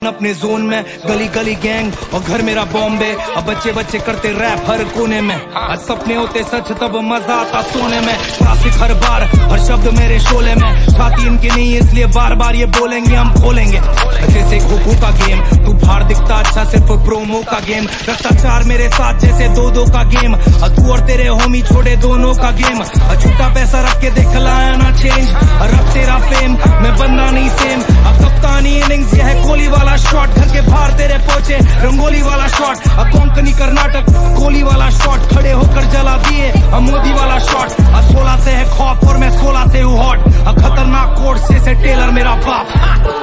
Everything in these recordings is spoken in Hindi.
अपने जोन में, गली गली गैंग और घर मेरा बॉम्बे। अब बच्चे बच्चे करते रैप हर कोने में, आज सपने होते सच तब मजा आता सोने में। ट्रैफिक हर बार, हर शब्द मेरे शोले में, छाती इनकी नहीं इसलिए बार बार ये बोलेंगे हम खोलेंगे। जैसे खो-खो का गेम, तू बाहर दिखता अच्छा सिर्फ प्रोमो का गेम, रखता चार मेरे साथ जैसे दो का गेम। तू और तेरे होमी छोड़े दोनों का गेम, झूठा पैसा रख के देख लाया ना चेंज, रब तेरा फेम मैं बंदा नहीं सेम। अब कप्तानी इनिंग्स ये है कोहली वाला शॉट, घर के बाहर तेरे पहुंचे रंगोली वाला शॉट। अब कोंकणी कर्नाटक कोहली वाला शॉट, खड़े होकर जला दिए मोदी वाला शॉट। 16 से है खौफ और मैं 16 से हूँ हॉट, खतरनाक कोड से टेलर मेरा बाप।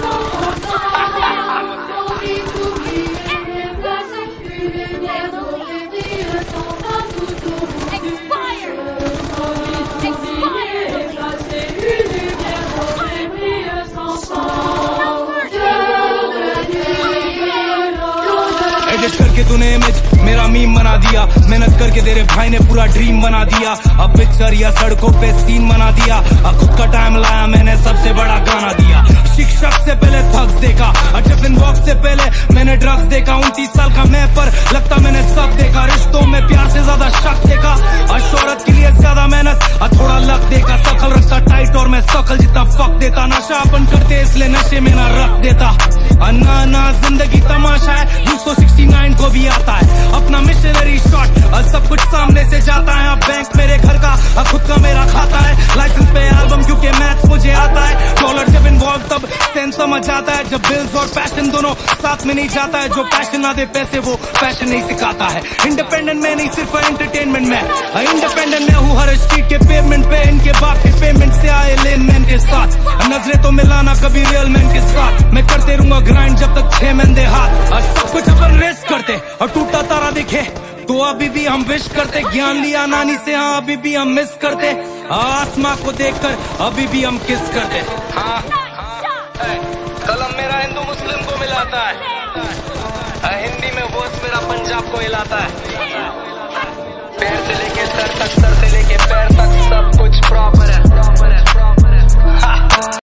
एडिट करके तूने इमेज मेरा मीम बना दिया, मेहनत करके तेरे भाई ने पूरा ड्रीम बना दिया। अब पिक्चर या सड़कों पे सीन बना दिया, खुद का टाइम लाया मैंने सबसे बड़ा गाना दिया। शिक्षक से पहले थक्स देखा, टिफिन बॉक्स से पहले मैंने ड्रग्स देखा। 29 साल का मैं पर लगता मैंने सब देखा, रिश्तों में प्यार से ज्यादा शक देखा, शोहरत के लिए ज्यादा मेहनत थोड़ा लक देखा। शकल रखता टाइट और मैं शकल जितना फक देता, नशा अपन करते इसलिए नशे में ना रख देता। ना जिंदगी तमाशा है, 269 को भी आता है अपना मिशनरी शॉट, सब कुछ सामने से जाता है। अब बैंक मेरे घर का खुद का मेरा खाता है, लाइसेंस पे एल्बम क्योंकि मैथ्स मुझे आता है। डॉलर जब इन्वॉल्व तब सेंस समझ आता है, जब बिल्स और पैशन दोनों साथ में नहीं जाता है। जो पैशन ना दे पैसे वो पैशन नहीं सिखाता है। इंडिपेंडेंट में नहीं सिर्फ एंटरटेनमेंट में, इंडिपेंडेंट मैं हूँ हर स्ट्रीट के पेमेंट पे। इनके बाप के पेमेंट से आए लेन मैन के साथ, नजरें तो मिलाना कभी रियल मैन के साथ। मैं करते रहूंगा ग्राइंड जब तक 6 महीने हाथ, और सब कुछ अपन रेस्ट करते और टूटा तारा दिखे तो अभी भी हम विश करते। ज्ञान लिया नानी से हाँ अभी भी हम मिस करते, आसमां को देखकर अभी भी हम किस करते। हाँ कलम मेरा हिंदू मुस्लिम को मिलाता है, हिंदी में वोट मेरा पंजाब को हिलाता है। पैर से लेके सर तक, सर से लेके पैर तक सब कुछ प्रॉपर है।